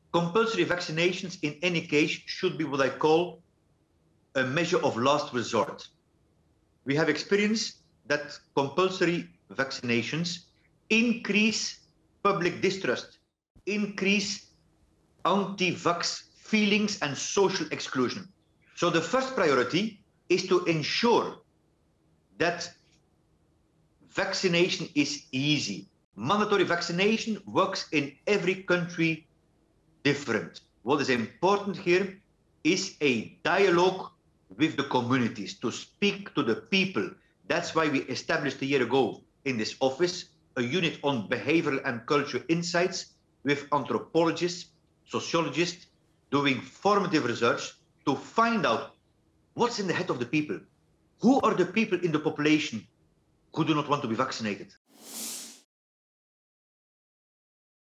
Compulsory vaccinations in any case should be what I call a measure of last resort. We have experienced that compulsory vaccinations increase public distrust, increase anti-vax feelings and social exclusion. So the first priority is to ensure that vaccination is easy. Mandatory vaccination works in every country different. What is important here is a dialogue with the communities, to speak to the people. That's why we established a year ago in this office a unit on behavioral and cultural insights with anthropologists, sociologists, doing formative research to find out what's in the head of the people. Who are the people in the population who do not want to be vaccinated?